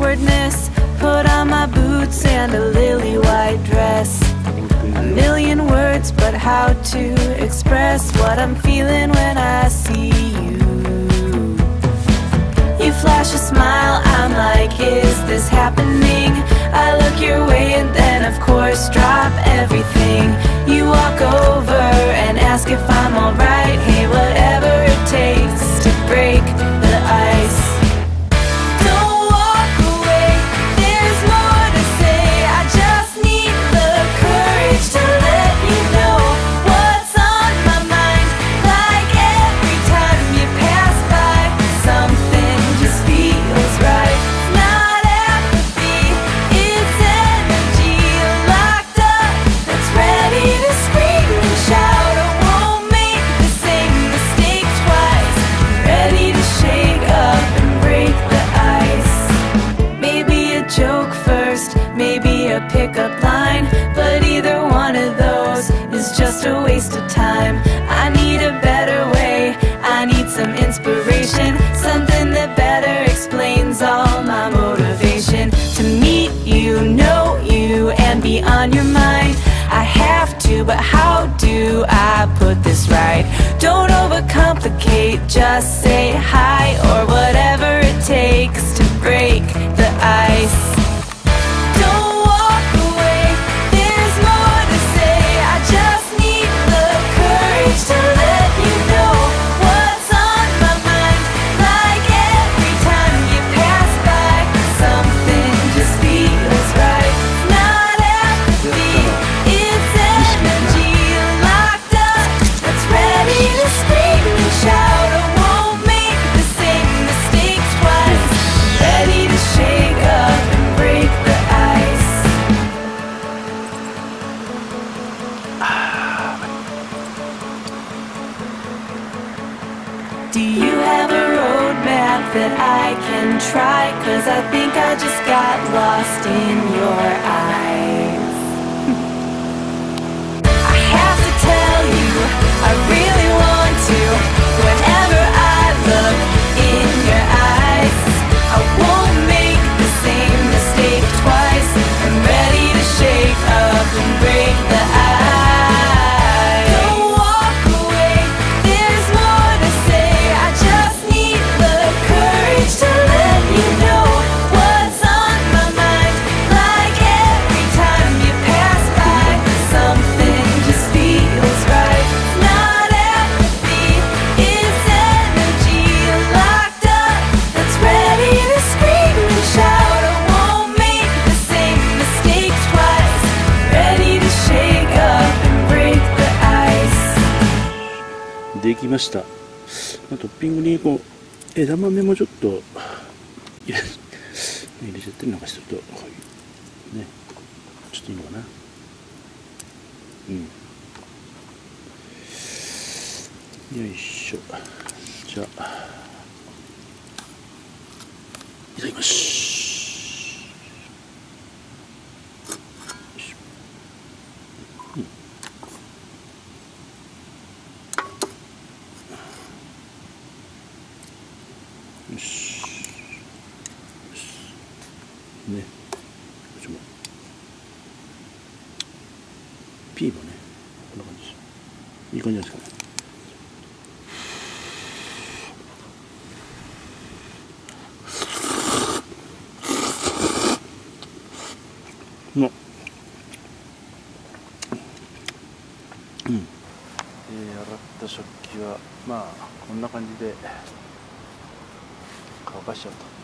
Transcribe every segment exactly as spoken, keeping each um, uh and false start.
awkwardness, put on my boots and a lily white dress. A million words, but how to express what I'm feeling when I see you. You flash a smile, I'm like, is this happening? I look your way and then of course drop everything. You walk over and ask if I'm alright. Hey, whatever it takes to break the ice. Don't walk away, there's more to say. I just need the courage to let you know what's on my mind. Like every time you pass by, something just feels right. It's not apathy, it's energy locked up that's ready to scream and shout. I won't make the same mistake twice. I'm ready to shake up and break the ice. Maybe a joke first, maybe a pickup line, but either one of those is just a waste of time. I need a better way, I need some inspiration, something that better explains all my motivation. To meet you, know you, and be on your mind. I have to, but how do I put this right? Don't overcomplicate, just say hi or whatever it takes to break the ice. Don't walk away, there's more to say. I just need the courage to let you know what's on my mind. Like every time you pass by, something just feels right. Not apathy, it's energy locked up that's ready to scream and shout. I won't make the same mistake twice. Ready to shake up and break the ice. Do you have a roadmap that I can try? Cause I think I just got lost in your eyes. I have to tell you, I really want to. Whenever I look in your eyes, I won't make the same mistake twice. I'm ready to shake up and break the ice. Don't walk away, there's more to say. I just need the courage to let you know what's on my mind. Like every time you pass by, something just feels right. Not apathy, it's energy locked up that's ready to scream and shout. I won't make the same mistake twice. Ready to shake up and break the ice. できました。まあ、トッピングにこう枝豆もちょっと入れ入れちゃってるのかすると、はい、ね、ちょっといいのかな。うん。よいしょ。じゃあいただきます。よし。ね、こっちもピーもね、こんな感じです。いい感じですかね。うまっ。うん。えー、洗った食器はまあこんな感じで乾かしちゃうと。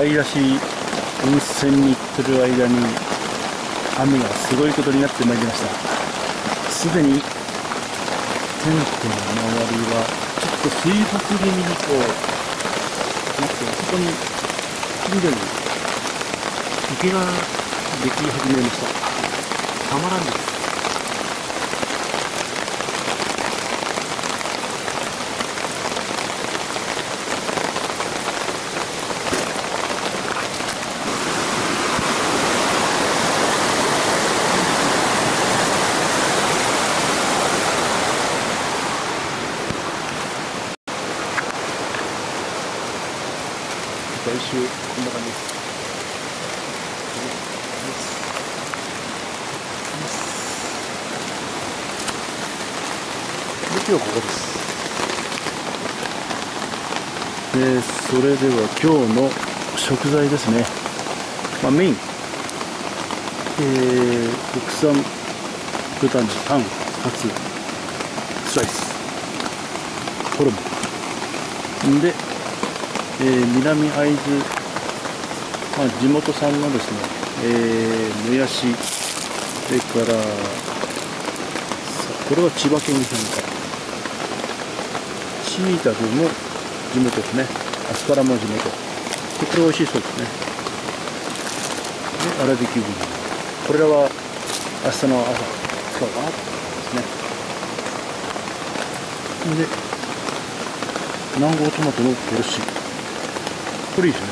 買い出し温泉に行ってる間に雨がすごいことになってまいりました。すでにテントの周りはちょっと水没気味にこうなって、そこに近所に池ができ始めました。たまらんです。来週こんな感じです。で、今日はここです。で、それでは今日の食材ですね。まあ、メイン、えー、国産豚のタン、カツ、スライス、ホルモンで、えー、南会津、まあ、地元産のですね、えー、もやし、それからこれは千葉県産か、しいたけも地元ですね、アスパラも地元で、これ美味しいそうですね。で、粗挽きウニ、これらは明日の朝使おうかなと思いますね。で、南郷トマトのドレッシング、これいいです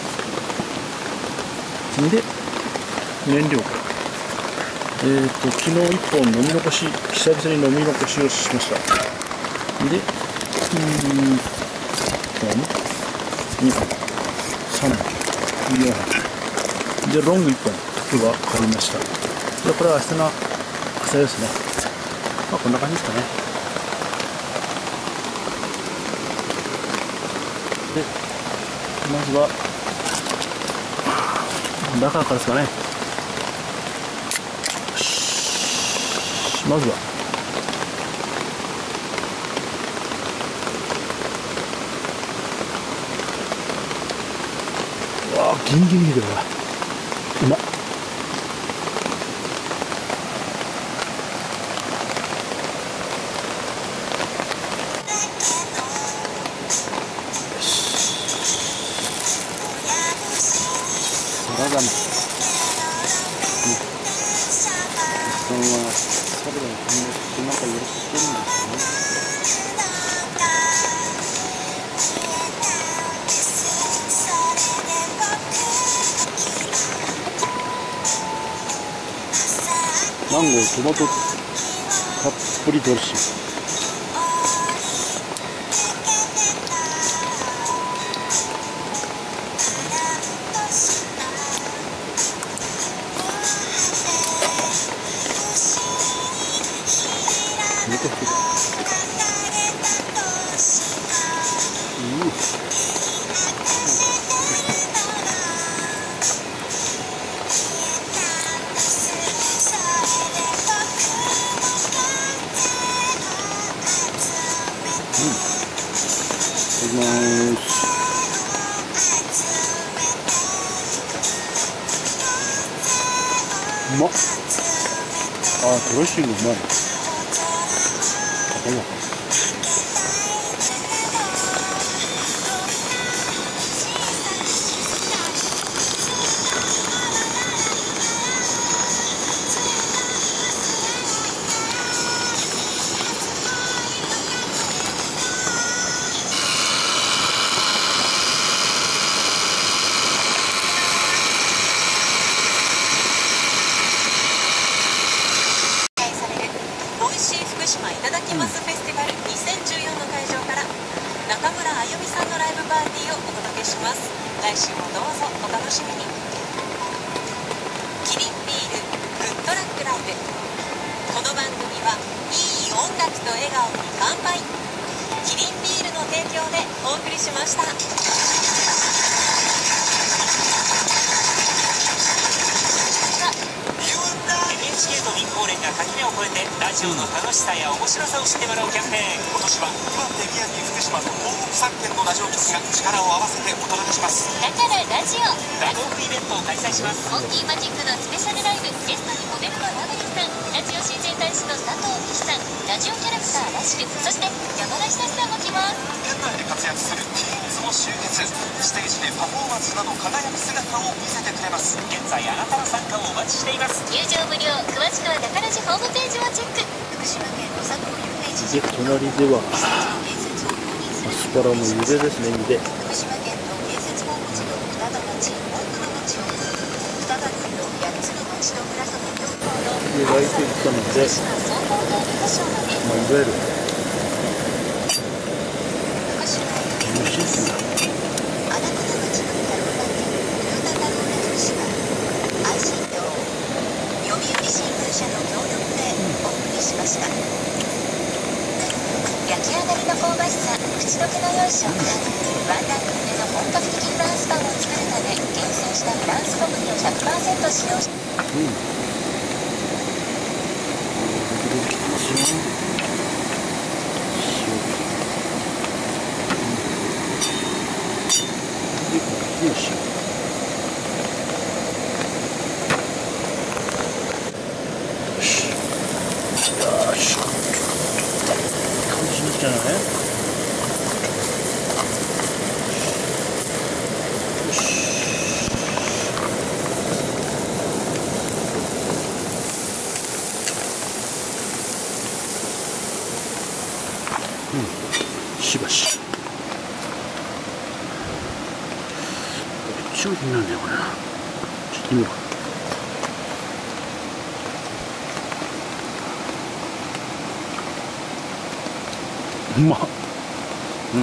ね。で、燃料、えーと、昨日いっぽん飲み残し、久々に飲み残しをしました。で、うーん、にほん、さんぼん、よんほん。で、ロングいっぽん、竹が買いました。で、これは明日の朝ですね。まあ、こんな感じですかね。で、まずは、中からですかね。まずは、うわー、ギンギンに出てるわ。うまっ。サラダね。おっさんはサラダにこんな手間がよろしてるんですね。マンゴー、トマトたっぷりドレッシング。めっちゃ好きだ。うう。いただきます。うまっ。あー、ドレッシングうまい。高いな。 福島いただきますフェスティバルにせんじゅうよんの会場から中村あゆみさんのライブパーティーをお届けします。来週もどうぞお楽しみに。キリンビールグッドラックライブ。この番組はいい音楽と笑顔に乾杯。キリンビールの提供でお送りしました。エヌエイチケー と民放連が垣根を超えてラジオの楽しさや面白さを知ってもらうキャンペーン。今年は岩手、宮城、福島の東北さんけんのラジオ局が力を合わせてお届けします。 だからラジオラトークイベントを開催します。 モンキーマジックのスペシャルライブ、ゲストにモデルのラブリーさん、ラジオ親善大使の佐藤美希さん、ラジオキャラクターラッシュ、そして山田久志さんも来ます。 県内で活躍するティーンズも集結。ステージでパフォーマンスなど輝く姿を見せてくれます。現在あなたの参加をお待ちしています。 入場無料、詳しくはだからじホームページをチェック。福島県の佐藤雄平知事、 で隣ではアスパラの茹でですね。茹で福島県の建設候補地の双葉町、多くの町を双葉郡のやっつの町と村里共同のでライト行ったので、 福島総合警備保障まで、 まあ、いわゆる福島へ無システムあなたの町の太郎ランキング、トヨタ太郎ラ福島、愛心堂、読売新聞社の協力でお送りしました。焼き上がりの香ばしさ、口どけの良い食感、ワンランク上の本格的フランスパンを作るため厳選したフランス小麦を ひゃくパーセント 使用し、 うん出てきてますよ。塩でこっちの塩よしよし感じになっちゃうね。よしうんしばし商品なんだよこれな。ちょっと見ようか。うまっ。うん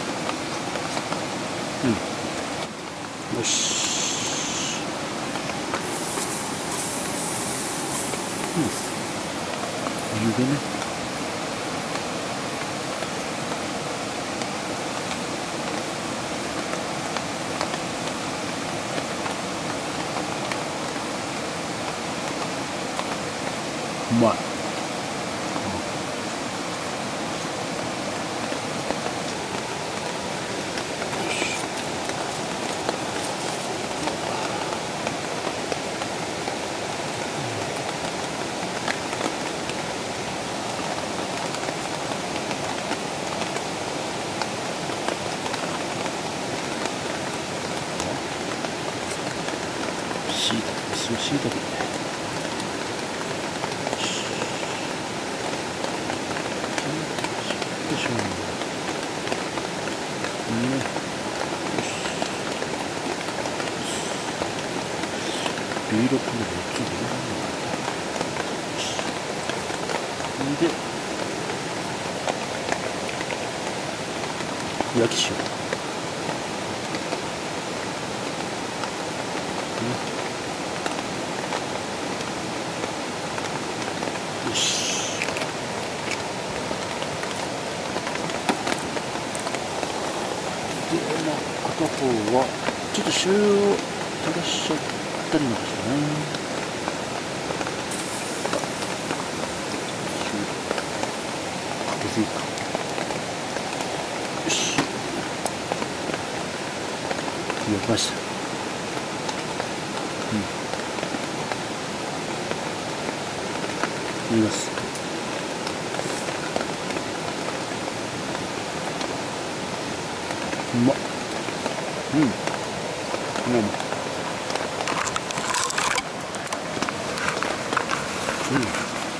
うんよしうん茹でね。うまい。しいたけですよ、しいたけ。よいしょ。ね。よし。ビールコールでちょっと入れられない。で、焼き塩。よし。で、まあ、片方はちょっと塩を垂らしちゃったりなんかしてね。かけすぎか。よし。焼きました。うん。見ます。うまっ。うん。うまい。うん。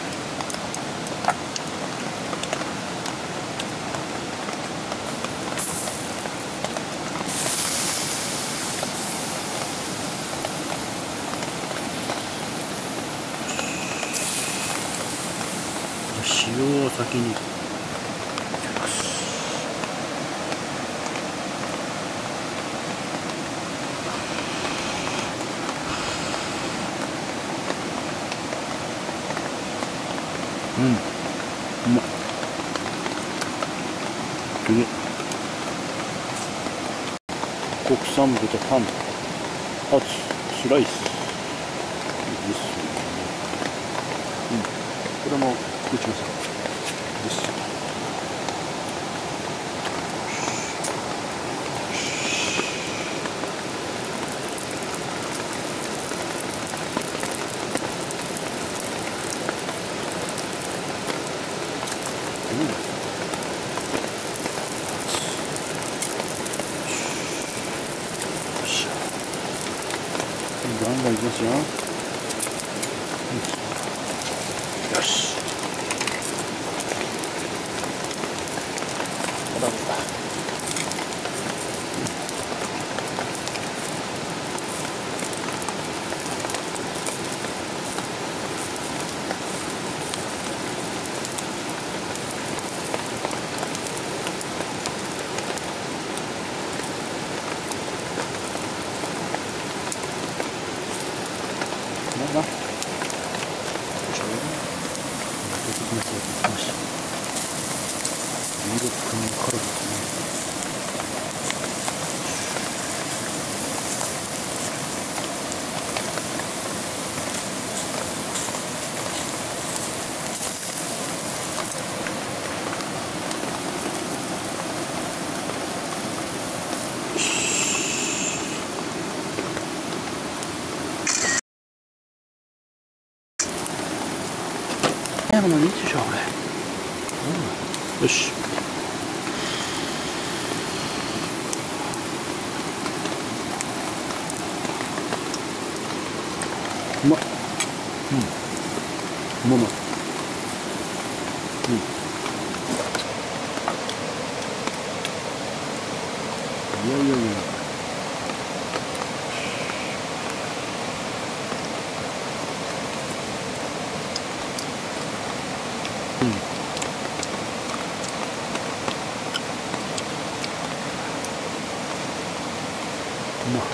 塩を先に。うん、うまい。で、国産豚タン、厚スライスですよね。うん。 これも打ちますよ。よし。ガンガンいきますよ。よし。当たった。なんだ。よいしょ。出てきますよ。出てきました。じゅうろっぷんからですね。最後のにでしょ、これ。うん、よし。うまっ。うん。うまうまい。うん。いやいやいや。うん。うまっ。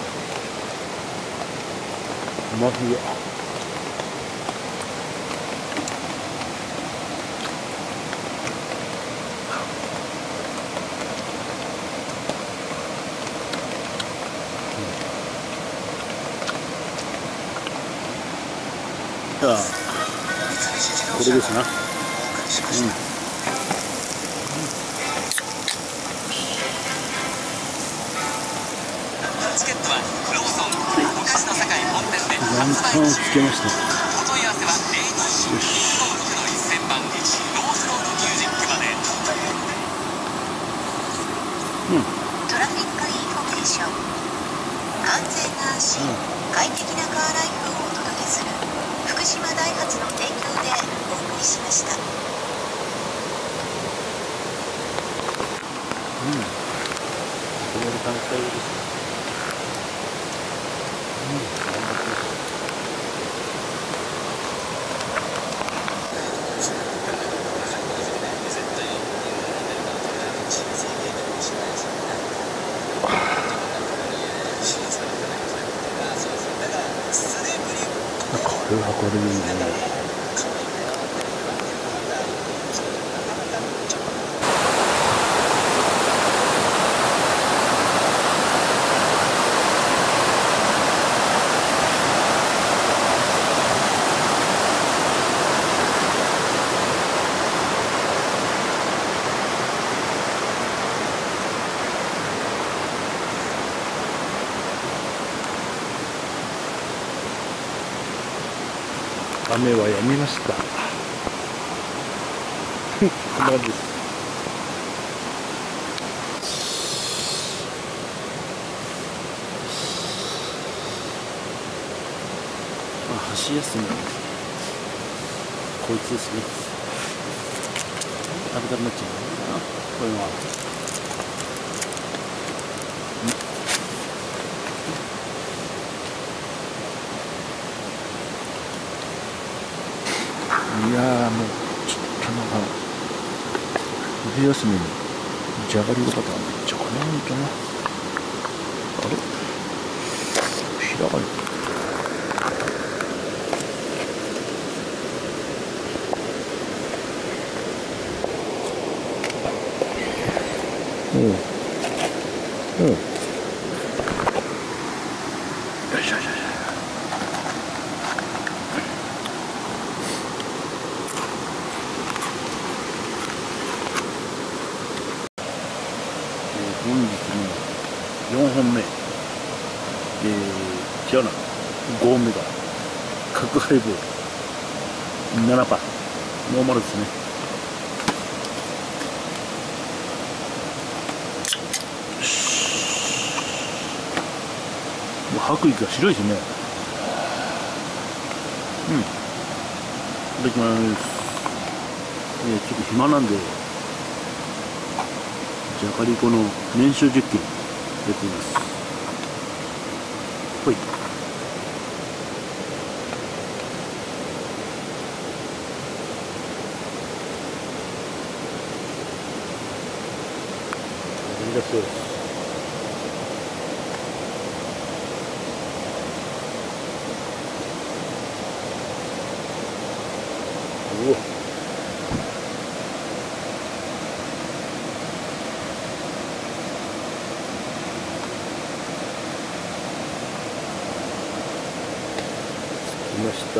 うますぎや。じゃあこれですな。うん。 チケットはローソンお菓子の境本店でランタンをつけました。 お問い合わせはゼロにーいちごろくのいっせんばんロースロードミュージックまで。 うん。 トラフィックインフォメーション。安全な安心、快適なカーライフをお届けする福島ダイハツの提供でお送りしました。 うん。これで単体です。うん。頑張ってます。これはこれでいいね。雨はやみました。こんな感じです。まあ、箸休み。こいつですね。食べたくなっちゃうな。これは。いやー、もうちょっとなんか冬休みにじゃがりこバターめっちゃ買わないとな。あれ開かれてる。うんうんよいしょよいしょ。 ほんめ、えー、違うな、ごほんめが角ハイボール ななパーノーマルですね。もう白衣が白いですね。うん、いただきます。えー、ちょっと暇なんでじゃがりこの燃焼実験やってみます。ほい。取り出そうです。おお。来ました。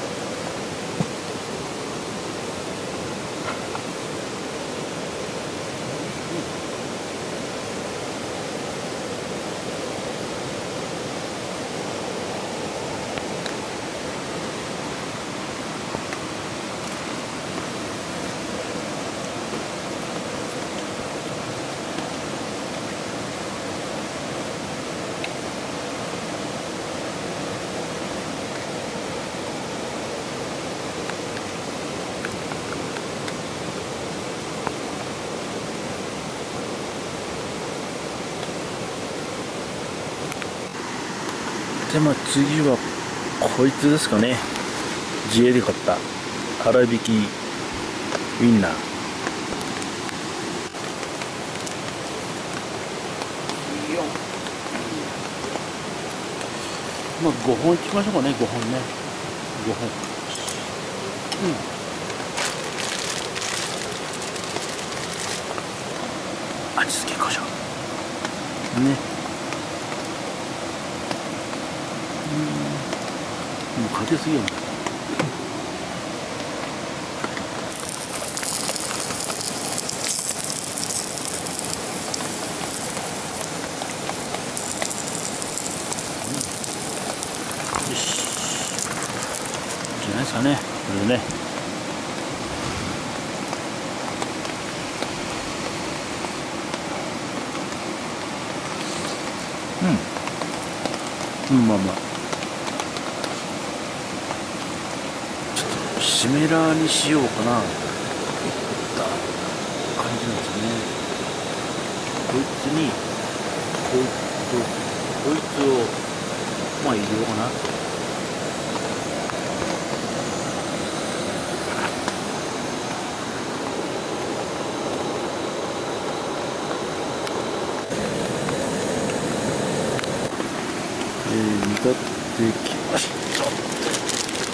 でまあ次はこいつですかね。ジエで買った粗挽きウインナー。まあごほんいきましょうかね。ごほんね、ごほん。うん、味付け胡椒ね。もうかけすぎやもん。よし、じゃないですかね、これね。うん、うん、まあまあシメラーにしようかなといった感じなんですよね。こいつにこいつとこいつをまあ入れようかな。えー、煮立ってきました。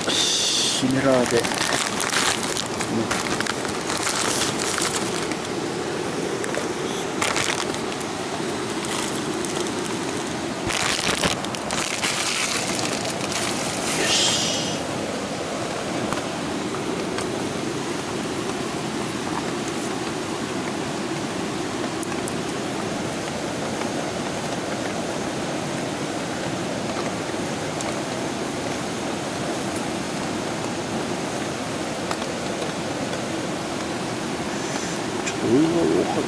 シメラーで、ね、よし。お湯が多かった。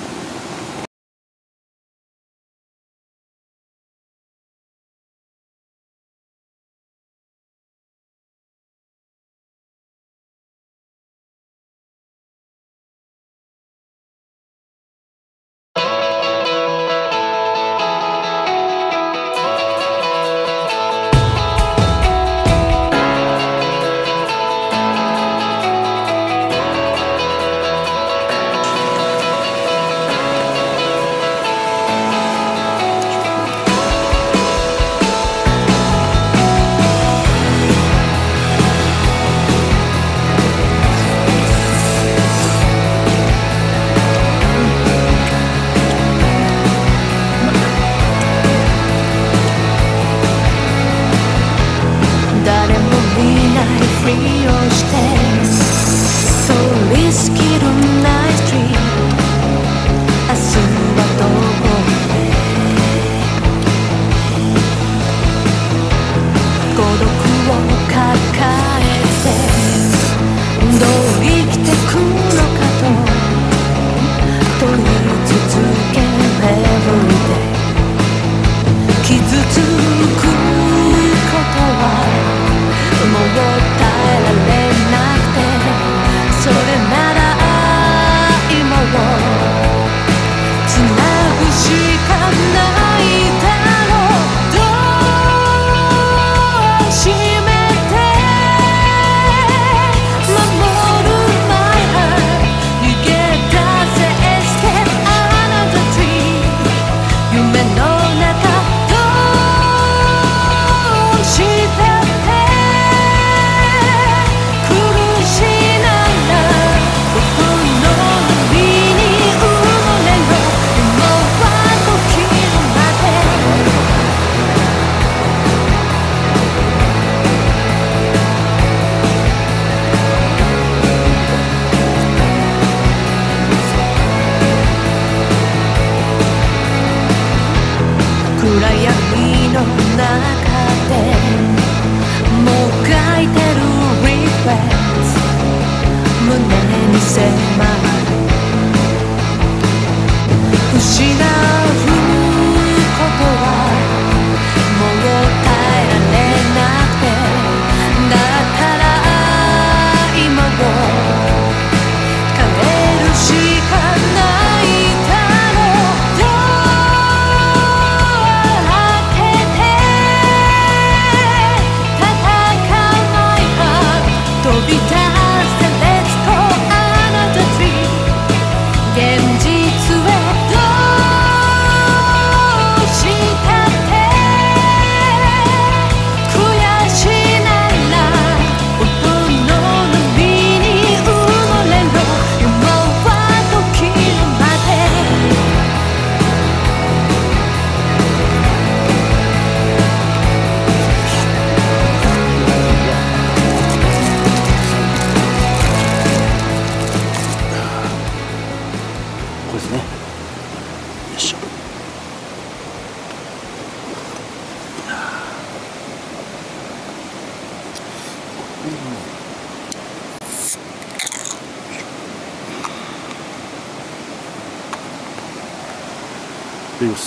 いただきます。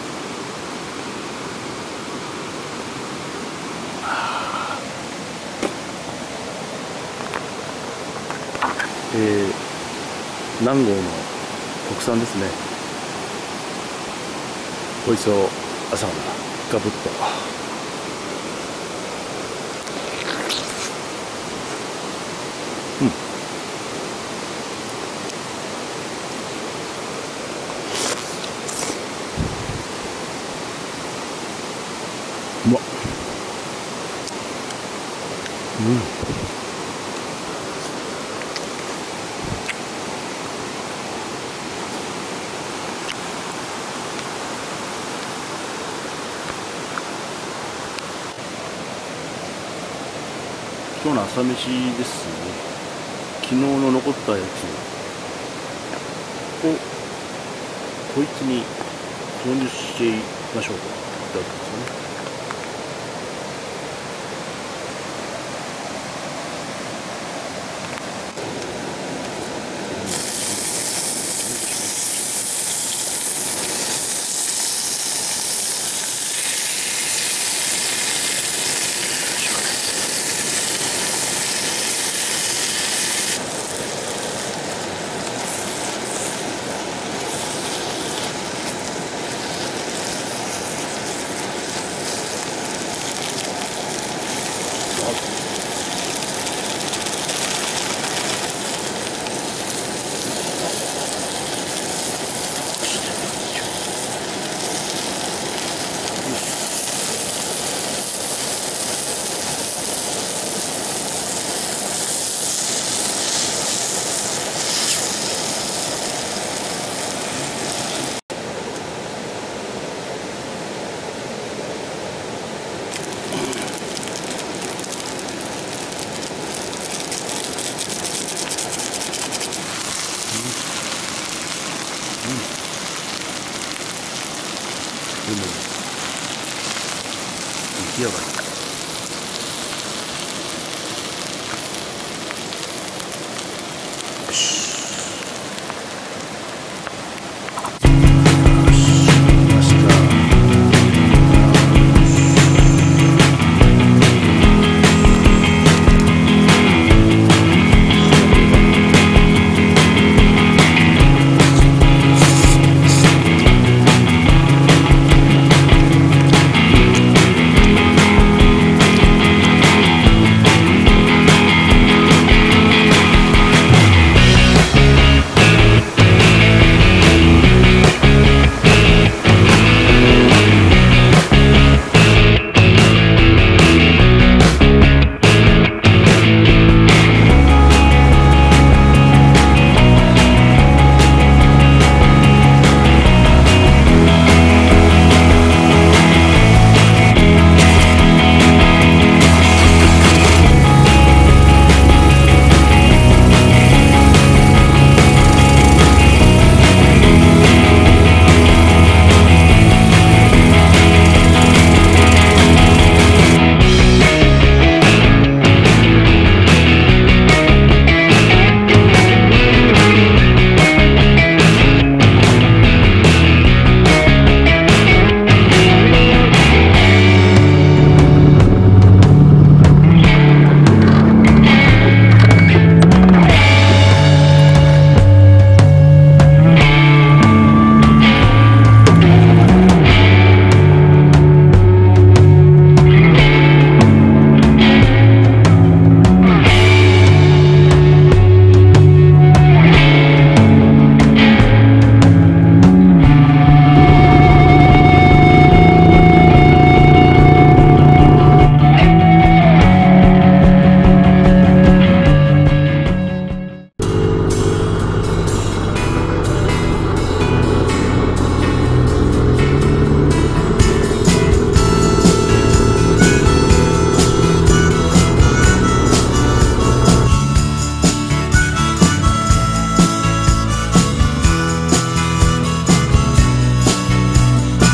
えー、南郷の特産ですね。おいしそう、朝からガブッと。うん。うまっ。うん。今日の朝飯ですね。昨日の残ったやつをこいつに投入してみましょうかってわけですよね。でも出来上がり。よし。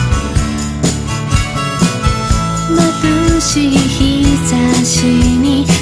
眩しい日差しに